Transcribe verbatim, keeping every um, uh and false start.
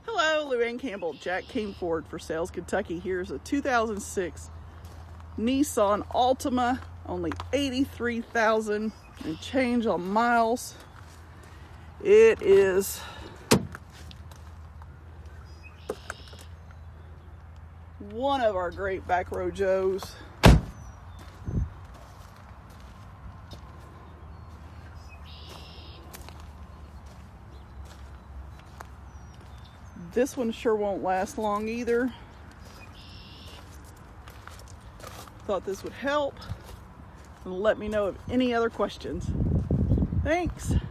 Hello, Luann Campbell, Jack King Ford for Sales, Kentucky. Here's a two thousand six Nissan Altima, only eighty-three thousand and change on miles. It is one of our great back row Joes. This one sure won't last long either. Thought this would help. And let me know of any other questions. Thanks.